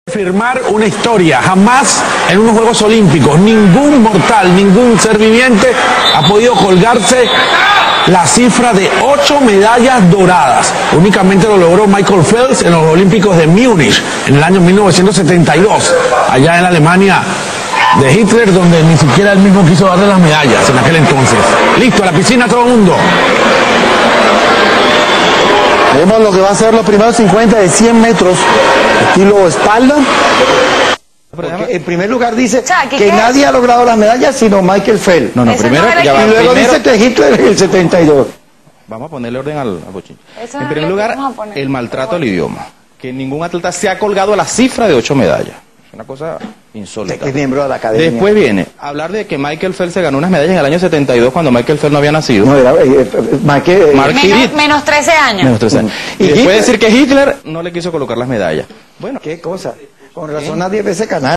Firmar una historia. Jamás en unos Juegos Olímpicos ningún mortal, ningún ser viviente ha podido colgarse la cifra de 8 medallas doradas. Únicamente lo logró Michael Phelps en los Olímpicos de Múnich en el año 1972, allá en la Alemania de Hitler, donde ni siquiera él mismo quiso darle las medallas en aquel entonces. Listo, a la piscina todo el mundo. Vemos lo que va a ser los primeros 50 de 100 metros, estilo espalda. Porque en primer lugar dice que nadie ha logrado las medallas sino Michael Phelps. No, primero, y luego dice que Hitler en el 72. Vamos a ponerle orden al bochinche. En primer lugar, el maltrato al idioma. Que ningún atleta se ha colgado a la cifra de 8 medallas. Es una cosa insólita. Es miembro de la academia. Después viene hablar de que Michael Phelps se ganó unas medallas en el año 72 cuando Michael Phelps no había nacido. No, era menos 13 años. Menos 13 años. Y después decir que Hitler no le quiso colocar las medallas. Bueno, qué cosa. Con razón nadie ve ese canal.